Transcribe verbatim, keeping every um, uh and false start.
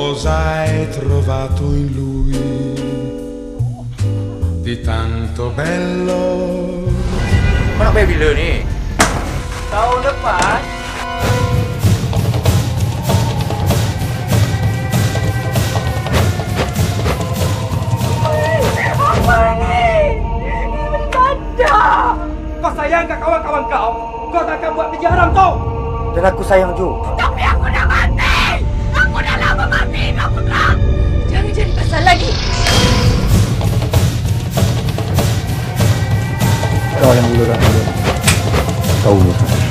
Cosa hai trovato in lui di tanto bello? Kau nak bayar bila ni? Tahun depan. Apa ni? Ini mendadak. Kau sayang ke kawan-kawan kau? Kau takkan buat kerja haram tu. Dan aku sayang juga. Tapi aku dah mati. Aku dah lama mati, Kak Putra. Jangan jadi pasal lagi. Kau yang dulu dah. Kau dulu.